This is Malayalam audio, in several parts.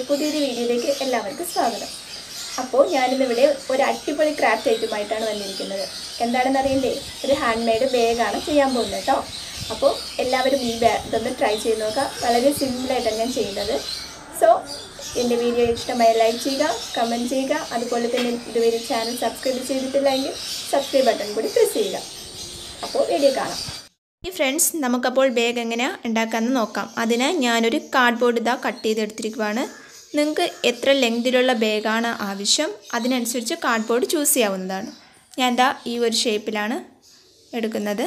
പുതിയൊരു വീഡിയോയിലേക്ക് എല്ലാവർക്കും സ്വാഗതം. അപ്പോൾ ഞാനിന്നിവിടെ ഒരു അടിപൊളി ക്രാഫ്റ്റ് ഐറ്റമായിട്ടാണ് വന്നിരിക്കുന്നത്. എന്താണെന്ന് അറിയണ്ടേ? ഒരു ഹാൻഡ് മെയ്ഡ് ബാഗാണ് ചെയ്യാൻ പോകുന്നത് കേട്ടോ. അപ്പോൾ എല്ലാവരും ഈ ഇതൊന്ന് ട്രൈ ചെയ്ത് നോക്കുക. വളരെ സിമ്പിളായിട്ടാണ് ഞാൻ ചെയ്യുന്നത്. സോ എൻ്റെ വീഡിയോ ഇഷ്ടമായ ലൈക്ക് ചെയ്യുക, കമൻറ്റ് ചെയ്യുക. അതുപോലെ തന്നെ ഇതുവരെ ചാനൽ സബ്സ്ക്രൈബ് ചെയ്തിട്ടില്ലെങ്കിൽ സബ്സ്ക്രൈബ് ബട്ടൺ കൂടി പ്രസ് ചെയ്യുക. അപ്പോൾ വീഡിയോ കാണാം. ഫ്രണ്ട്സ്, നമുക്കപ്പോൾ ബാഗ് എങ്ങനെയാണ് ഉണ്ടാക്കാമെന്ന് നോക്കാം. അതിന് ഞാനൊരു കാർഡ്ബോർഡ് കട്ട് ചെയ്തെടുത്തിരിക്കുകയാണ്. നിങ്ങൾക്ക് എത്ര ലെങ്തിലുള്ള ബാഗാണ് ആവശ്യം അതിനനുസരിച്ച് കാർഡ്ബോർഡ് ചൂസ് ചെയ്യാവുന്നതാണ്. ഞാൻ ഈ ഒരു ഷേപ്പിലാണ് എടുക്കുന്നത്.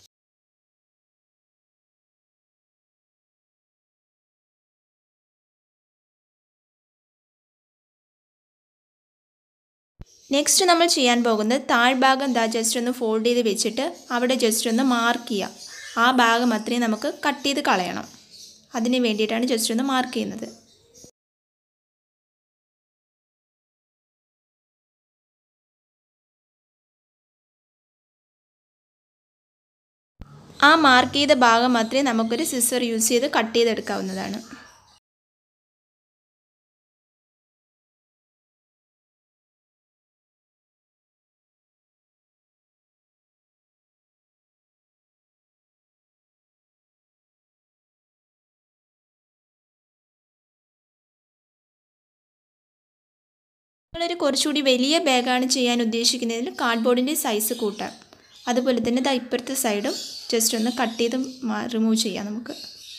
നെക്സ്റ്റ് നമ്മൾ ചെയ്യാൻ പോകുന്നത് താഴ്ഭാഗം ജസ്റ്റ് ഒന്ന് ഫോൾഡ് ചെയ്ത് വെച്ചിട്ട് അവിടെ ജസ്റ്റ് ഒന്ന് മാർക്ക് ചെയ്യുക. ആ ഭാഗം അത്രയും നമുക്ക് കട്ട് ചെയ്ത് കളയണം. അതിന് വേണ്ടിയിട്ടാണ് ജസ്റ്റ് ഒന്ന് മാർക്ക് ചെയ്യുന്നത്. ആ മാർക്ക് ചെയ്ത ഭാഗം മാത്രമേ നമുക്കൊരു സിസർ യൂസ് ചെയ്ത് കട്ട് ചെയ്തെടുക്കാവുന്നതാണ്. നിങ്ങളൊരു കുറച്ചുകൂടി വലിയ ബാഗാണ് ചെയ്യാൻ ഉദ്ദേശിക്കുന്നതിൽ കാർഡ്ബോർഡിൻ്റെ സൈസ് കൂട്ടാം. അതുപോലെ തന്നെ ഇപ്പുറത്തെ സൈഡും ജസ്റ്റ് ഒന്ന് കട്ട് ചെയ്ത് റിമൂവ് ചെയ്യാം നമുക്ക്.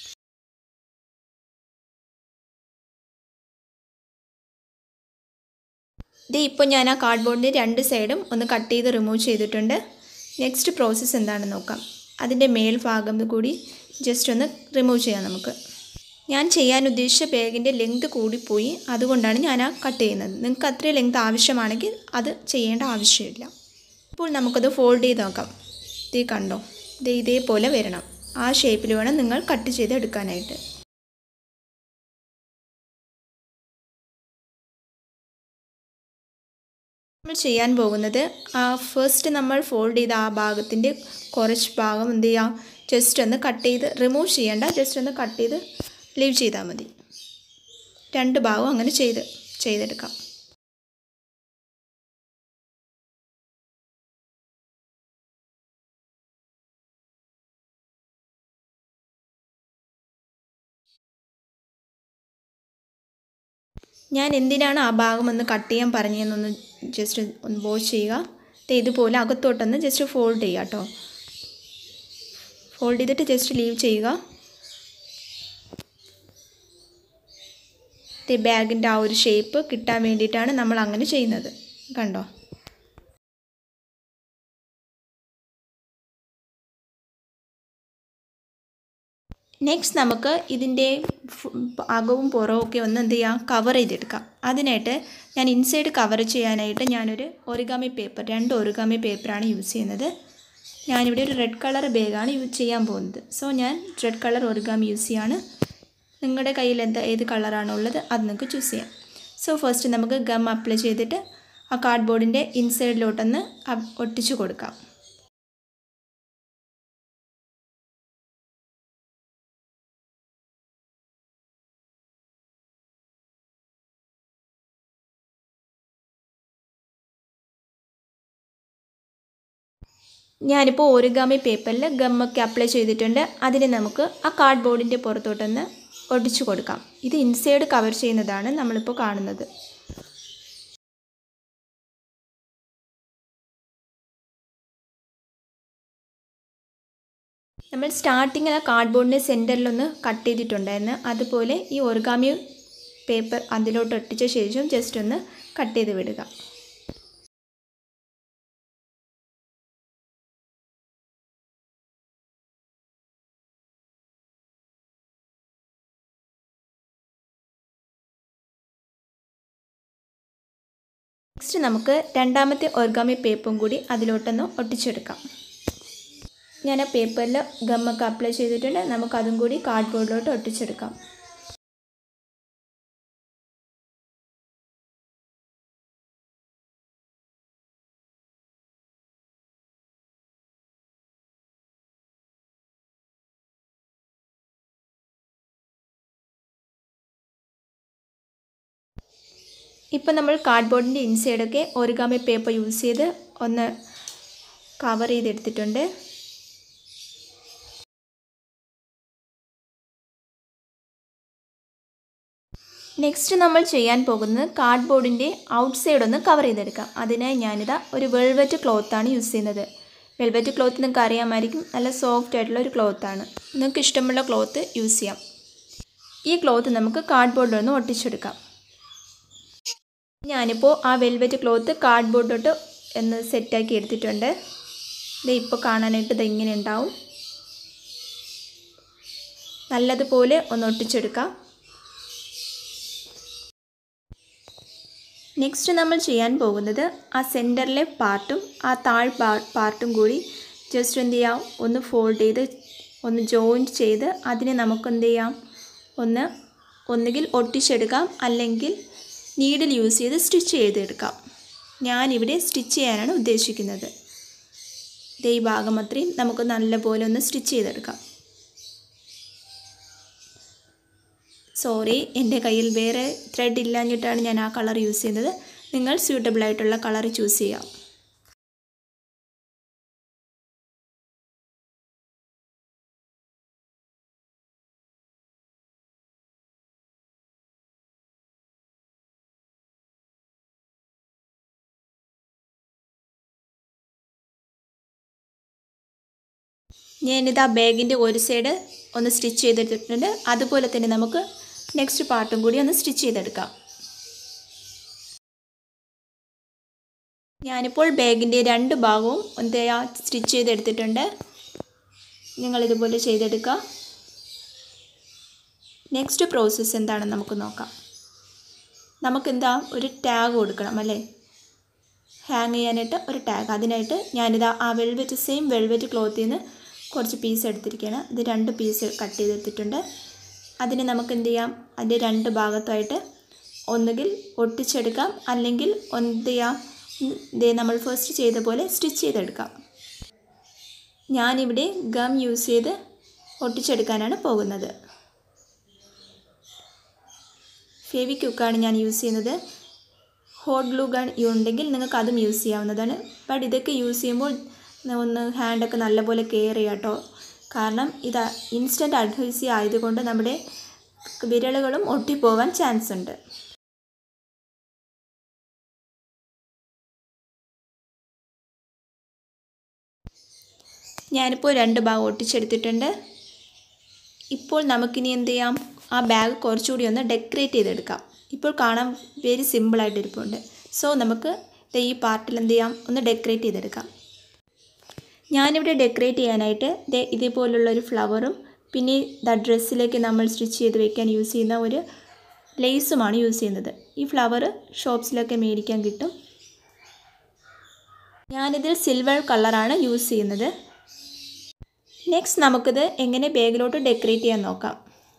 ഇപ്പോൾ ഞാൻ ആ കാർഡ്ബോർഡിൻ്റെ രണ്ട് സൈഡും ഒന്ന് കട്ട് ചെയ്ത് റിമൂവ് ചെയ്തിട്ടുണ്ട്. നെക്സ്റ്റ് പ്രോസസ്സ് എന്താണെന്ന് നോക്കാം. അതിൻ്റെ മേൽഭാഗം കൂടി ജസ്റ്റ് ഒന്ന് റിമൂവ് ചെയ്യാം നമുക്ക്. ഞാൻ ചെയ്യാൻ ഉദ്ദേശിച്ച ബാഗിൻ്റെ ലെങ്ത് കൂടിപ്പോയി, അതുകൊണ്ടാണ് ഞാൻ കട്ട് ചെയ്യുന്നത്. നിങ്ങൾക്ക് അത്രയും ലെങ്ത് ആവശ്യമാണെങ്കിൽ അത് ചെയ്യേണ്ട ആവശ്യമില്ല. ഇപ്പോൾ നമുക്കത് ഫോൾഡ് ചെയ്ത് നോക്കാം. കണ്ടോ, ഇതേപോലെ വരണം. ആ ഷേപ്പിൽ വേണം നിങ്ങൾ കട്ട് ചെയ്ത് എടുക്കാനായിട്ട്. നമ്മൾ ചെയ്യാൻ പോകുന്നത് ഫസ്റ്റ് നമ്മൾ ഫോൾഡ് ചെയ്ത ആ ഭാഗത്തിൻ്റെ കുറച്ച് ഭാഗം എന്ത് ചെയ്യാം, ജസ്റ്റ് ഒന്ന് കട്ട് ചെയ്ത് റിമൂവ് ചെയ്യേണ്ട, ജസ്റ്റ് ഒന്ന് കട്ട് ചെയ്ത് ലീവ് ചെയ്താൽ മതി. രണ്ട് ഭാഗവും അങ്ങനെ ചെയ്തെടുക്കാം. ഞാൻ എന്തിനാണ് ആ ഭാഗം ഒന്ന് കട്ട് ചെയ്യാൻ പറഞ്ഞതെന്നൊന്ന് ജസ്റ്റ് ഒന്ന് വാച്ച് ചെയ്യുക. ഇതുപോലെ അകത്തോട്ടൊന്ന് ജസ്റ്റ് ഫോൾഡ് ചെയ്യുക കേട്ടോ. ഫോൾഡ് ചെയ്തിട്ട് ജസ്റ്റ് ലീവ് ചെയ്യുക. ബാഗിൻ്റെ ആ ഒരു ഷേപ്പ് കിട്ടാൻ വേണ്ടിയിട്ടാണ് നമ്മൾ അങ്ങനെ ചെയ്യുന്നത്. കണ്ടോ? നെക്സ്റ്റ് നമുക്ക് ഇതിൻ്റെ അകവും പുറവും ഒക്കെ ഒന്ന് എന്ത് ചെയ്യാം, കവർ ചെയ്തെടുക്കാം. അതിനായിട്ട് ഞാൻ ഇൻസൈഡ് കവർ ചെയ്യാനായിട്ട് ഞാനൊരു ഒറിഗാമി പേപ്പർ, 2 ഒറിഗാമി പേപ്പറാണ് യൂസ് ചെയ്യുന്നത്. ഞാനിവിടെ ഒരു റെഡ് കളർ ബാഗാണ് യൂസ് ചെയ്യാൻ പോകുന്നത്. സോ ഞാൻ റെഡ് കളർ ഒറിഗാമി യൂസ് ചെയ്യാണ്. നിങ്ങളുടെ കയ്യിൽ ഏത് കളറാണോ ഉള്ളത് അത് നിങ്ങൾക്ക് ചൂസ് ചെയ്യാം. സോ ഫസ്റ്റ് നമുക്ക് ഗം അപ്ലൈ ചെയ്തിട്ട് ആ കാർഡ്ബോർഡിൻ്റെ ഇൻസൈഡിലോട്ടൊന്ന് ഒട്ടിച്ചു കൊടുക്കാം. ഞാനിപ്പോൾ ഒറിഗാമി പേപ്പറിൽ ഗമ്മൊക്കെ അപ്ലൈ ചെയ്തിട്ടുണ്ട്. അതിന് നമുക്ക് ആ കാർഡ്ബോർഡിൻ്റെ പുറത്തോട്ടൊന്ന് ഒട്ടിച്ചു കൊടുക്കാം. ഇത് ഇൻസൈഡ് കവർ ചെയ്യുന്നതാണ് നമ്മളിപ്പോൾ കാണുന്നത്. നമ്മൾ സ്റ്റാർട്ടിങ്ങിൽ ആ കാർഡ്ബോർഡിൻ്റെ സെൻറ്ററിലൊന്ന് കട്ട് ചെയ്തിട്ടുണ്ടായിരുന്നു. അതുപോലെ ഈ ഒറിഗാമി പേപ്പർ അതിലോട്ട് ഒട്ടിച്ച ശേഷം ജസ്റ്റ് ഒന്ന് കട്ട് ചെയ്ത് വിടുക. നെക്സ്റ്റ് നമുക്ക് രണ്ടാമത്തെ ഒറിഗാമി പേപ്പറും കൂടി അതിലോട്ടൊന്ന് ഒട്ടിച്ചെടുക്കാം. ഞാൻ ആ പേപ്പറിൽ ഗമ്മൊക്കെ അപ്ലൈ ചെയ്തിട്ടുണ്ട്. നമുക്കതും കൂടി കാർഡ്ബോർഡിലോട്ട് ഒട്ടിച്ചെടുക്കാം. ഇപ്പോൾ നമ്മൾ കാർഡ്ബോർഡിൻ്റെ ഇൻസൈഡൊക്കെ ഒറിഗാമി പേപ്പർ യൂസ് ചെയ്ത് ഒന്ന് കവർ ചെയ്തെടുത്തിട്ടുണ്ട്. നെക്സ്റ്റ് നമ്മൾ ചെയ്യാൻ പോകുന്നത് കാർഡ്ബോർഡിൻ്റെ ഔട്ട്സൈഡ് ഒന്ന് കവർ ചെയ്തെടുക്കാം. അതിനായി ഞാനിതാ ഒരു വെൽവെറ്റ് ക്ലോത്താണ് യൂസ് ചെയ്യുന്നത്. വെൽവെറ്റ് ക്ലോത്ത് നിങ്ങൾക്ക് അറിയാമായിരിക്കും, നല്ല സോഫ്റ്റ് ആയിട്ടുള്ള ഒരു ക്ലോത്താണ്. നിങ്ങൾക്ക് ഇഷ്ടമുള്ള ക്ലോത്ത് യൂസ് ചെയ്യാം. ഈ ക്ലോത്ത് നമുക്ക് കാർഡ്ബോർഡിലൊന്ന് ഒട്ടിച്ചെടുക്കാം. ഞാനിപ്പോൾ ആ വെൽവെറ്റ് ക്ലോത്ത് കാർഡ്ബോർഡിലോട്ട് ഒന്ന് സെറ്റാക്കി എടുത്തിട്ടുണ്ട്. ഇത് ഇപ്പോൾ കാണാനായിട്ട് ഇത് ഇങ്ങനെ ഉണ്ടാവും. നല്ലതുപോലെ ഒന്ന് ഒട്ടിച്ചെടുക്കാം. നെക്സ്റ്റ് നമ്മൾ ചെയ്യാൻ പോകുന്നത് ആ സെൻറ്ററിലെ പാർട്ടും ആ താഴ് പാർട്ടും കൂടി ജസ്റ്റ് എന്ത് ചെയ്യാം, ഒന്ന് ഫോൾഡ് ചെയ്ത് ഒന്ന് ജോയിൻറ്റ് ചെയ്ത് അതിനെ നമുക്ക് എന്ത് ചെയ്യാം, ഒന്നുകിൽ ഒട്ടിച്ചെടുക്കാം, അല്ലെങ്കിൽ നീഡിൽ യൂസ് ചെയ്ത് സ്റ്റിച്ച് ചെയ്തെടുക്കാം. ഞാനിവിടെ സ്റ്റിച്ച് ചെയ്യാനാണ് ഉദ്ദേശിക്കുന്നത്. ഈ ഭാഗം അത്രയും നമുക്ക് നല്ലപോലെ ഒന്ന് സ്റ്റിച്ച് ചെയ്തെടുക്കാം. സോറി, എൻ്റെ കയ്യിൽ വേറെ ത്രെഡ് ഇല്ലാഞ്ഞിട്ടാണ് ഞാൻ ആ കളർ യൂസ് ചെയ്യുന്നത്. നിങ്ങൾ സ്യൂട്ടബിൾ ആയിട്ടുള്ള കളർ ചൂസ് ചെയ്യാം. ഞാനിതാ ബാഗിൻ്റെ ഒരു സൈഡ് ഒന്ന് സ്റ്റിച്ച് ചെയ്തെടുത്തിട്ടുണ്ട്. അതുപോലെ തന്നെ നമുക്ക് നെക്സ്റ്റ് പാർട്ടും കൂടി ഒന്ന് സ്റ്റിച്ച് ചെയ്തെടുക്കാം. ഞാനിപ്പോൾ ബാഗിൻ്റെ രണ്ട് ഭാഗവും എന്താ സ്റ്റിച്ച് ചെയ്തെടുത്തിട്ടുണ്ട്. നിങ്ങളിതുപോലെ ചെയ്തെടുക്കുക. നെക്സ്റ്റ് പ്രോസസ്സ് എന്താണെന്ന് നമുക്ക് നോക്കാം. നമുക്കെന്താ ഒരു ടാഗ് കൊടുക്കണം അല്ലേ, ഹാങ് ചെയ്യാനായിട്ട് ഒരു ടാഗ്. അതിനായിട്ട് ഞാനിതാ ആ സെയിം വെൽവെറ്റ് ക്ലോത്തിൽ നിന്ന് കുറച്ച് പീസ് എടുത്തിരിക്കുകയാണ്. ഇത് 2 പീസ് കട്ട് ചെയ്തെടുത്തിട്ടുണ്ട്. അതിനെ നമുക്ക് എന്ത് ചെയ്യാം, അതിൻ്റെ 2 ഭാഗത്തായിട്ട് ഒന്നുകിൽ ഒട്ടിച്ചെടുക്കാം, അല്ലെങ്കിൽ എന്ത് ചെയ്യാം, ഇതേ നമ്മൾ ഫസ്റ്റ് ചെയ്ത പോലെ സ്റ്റിച്ച് ചെയ്തെടുക്കാം. ഞാനിവിടെ ഗം യൂസ് ചെയ്ത് ഒട്ടിച്ചെടുക്കാനാണ് പോകുന്നത്. ഫെവിക്വിക്കാണ് ഞാൻ യൂസ് ചെയ്യുന്നത്. ഹോട്ട് ഗ്ലൂ ഗൺ ഉണ്ടെങ്കിൽ നിങ്ങൾക്ക് അതും യൂസ് ചെയ്യാവുന്നതാണ്. ബട്ട് ഇതൊക്കെ യൂസ് ചെയ്യുമ്പോൾ ഒന്ന് ഹാൻഡൊക്കെ നല്ലപോലെ കെയർ ചെയ്യാം കേട്ടോ. കാരണം ഇത് ഇൻസ്റ്റൻറ്റ് അഡ്ഹീസീവ് ആയതുകൊണ്ട് നമ്മുടെ വിരലുകളും ഒട്ടിപ്പോവാൻ ചാൻസ് ഉണ്ട്. ഞാനിപ്പോൾ 2 ഭാഗം ഒട്ടിച്ചെടുത്തിട്ടുണ്ട്. ഇപ്പോൾ നമുക്കിനി എന്ത് ചെയ്യാം, ആ ബാഗ് കുറച്ചുകൂടി ഒന്ന് ഡെക്കറേറ്റ് ചെയ്തെടുക്കാം. ഇപ്പോൾ കാണാൻ വെരി സിമ്പിളായിട്ട് ഇരിപ്പുണ്ട്. സോ നമുക്ക് ഈ പാർട്ടിൽ എന്ത് ചെയ്യാം, ഒന്ന് ഡെക്കറേറ്റ് ചെയ്തെടുക്കാം. ഞാനിവിടെ ഡെക്കറേറ്റ് ചെയ്യാനായിട്ട് ഇതേപോലുള്ളൊരു ഫ്ലവറും പിന്നെ ഡ്രസ്സിലേക്ക് നമ്മൾ സ്റ്റിച്ച് ചെയ്ത് വെക്കാൻ യൂസ് ചെയ്യുന്ന ഒരു ലേസുമാണ് യൂസ് ചെയ്യുന്നത്. ഈ ഫ്ലവർ ഷോപ്സിലൊക്കെ മേടിക്കാൻ കിട്ടും. ഞാനിതിൽ സിൽവർ കളറാണ് യൂസ് ചെയ്യുന്നത്. നെക്സ്റ്റ് നമുക്കിത് എങ്ങനെ ബാഗിലോട്ട് ഡെക്കറേറ്റ് ചെയ്യാൻ നോക്കാം.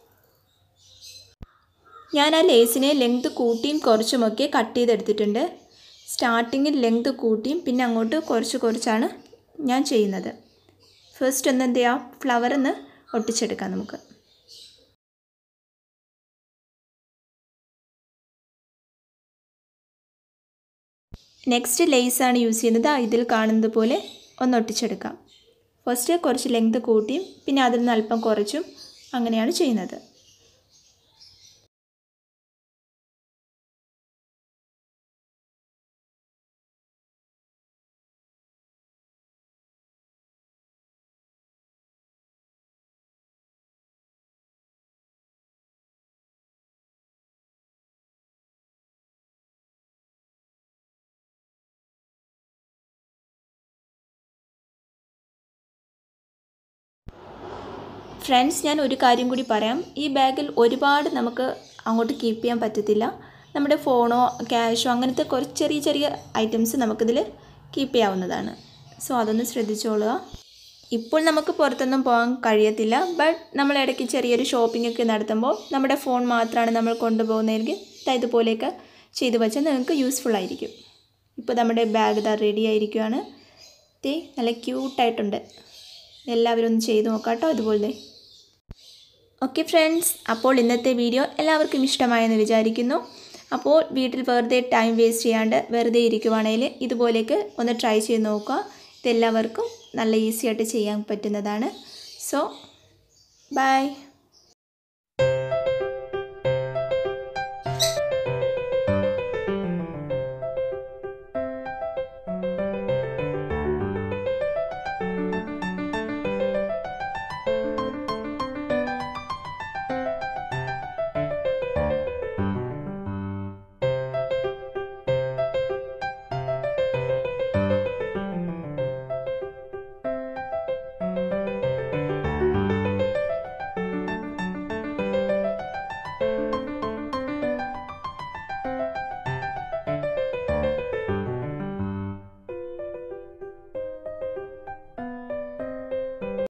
ഞാൻ ആ ലേസിനെ ലെങ്ത് കൂട്ടിയും കുറച്ചുമൊക്കെ കട്ട് ചെയ്തെടുത്തിട്ടുണ്ട്. സ്റ്റാർട്ടിങ്ങിൽ ലെങ്ത് കൂട്ടിയും പിന്നെ അങ്ങോട്ട് കുറച്ചാണ് ഞാൻ ചെയ്യുന്നത്. ഫസ്റ്റ് ഒന്ന് എന്ത് ചെയ്യാം, ഫ്ലവർ ഒന്ന് ഒട്ടിച്ചെടുക്കാം നമുക്ക്. നെക്സ്റ്റ് ലേസാണ് യൂസ് ചെയ്യുന്നത്. ഇതിൽ കാണുന്നത് പോലെ ഒന്ന് ഒട്ടിച്ചെടുക്കാം. ഫസ്റ്റ് കുറച്ച് ലെങ്ത് കൂട്ടിയും പിന്നെ അതിൽ നിന്ന് അല്പം കുറച്ചും അങ്ങനെയാണ് ചെയ്യുന്നത്. ഫ്രണ്ട്സ്, ഞാൻ ഒരു കാര്യം കൂടി പറയാം. ഈ ബാഗിൽ ഒരുപാട് നമുക്ക് അങ്ങോട്ട് കീപ്പ് ചെയ്യാൻ പറ്റത്തില്ല. നമ്മുടെ ഫോണോ ക്യാഷോ അങ്ങനത്തെ കുറച്ച് ചെറിയ ഐറ്റംസ് നമുക്കിതിൽ കീപ്പ് ചെയ്യാവുന്നതാണ്. സോ അതൊന്ന് ശ്രദ്ധിച്ചോളുക. ഇപ്പോൾ നമുക്ക് പുറത്തൊന്നും പോകാൻ കഴിയത്തില്ല. ബട്ട് നമ്മൾ ഇടയ്ക്ക് ചെറിയൊരു ഷോപ്പിംഗ് ഒക്കെ നടത്തുമ്പോൾ നമ്മുടെ ഫോൺ മാത്രമാണ് നമ്മൾ കൊണ്ടുപോകുന്നതെങ്കിൽ ഇതുപോലെയൊക്കെ ചെയ്തു വെച്ചാൽ നിങ്ങൾക്ക് യൂസ്ഫുൾ ആയിരിക്കും. ഇപ്പോൾ നമ്മുടെ ബാഗ് ഇതാ റെഡി ആയിരിക്കുകയാണ്. നല്ല ക്യൂട്ടായിട്ടുണ്ട്. എല്ലാവരും ഒന്ന് ചെയ്ത് നോക്കാം കേട്ടോ അതുപോലെ. ഓക്കെ ഫ്രണ്ട്സ്, അപ്പോൾ ഇന്നത്തെ വീഡിയോ എല്ലാവർക്കും ഇഷ്ടമായെന്ന് വിചാരിക്കുന്നു. അപ്പോൾ വീട്ടിൽ വെറുതെ ടൈം വേസ്റ്റ് ചെയ്യാണ്ട് വെറുതെ ഇരിക്കുവാണെങ്കിൽ ഇതുപോലെയൊക്കെ ഒന്ന് ട്രൈ ചെയ്ത് നോക്കുക. ഇതെല്ലാവർക്കും നല്ല ഈസി ആയിട്ട് ചെയ്യാൻ പറ്റുന്നതാണ്. So by.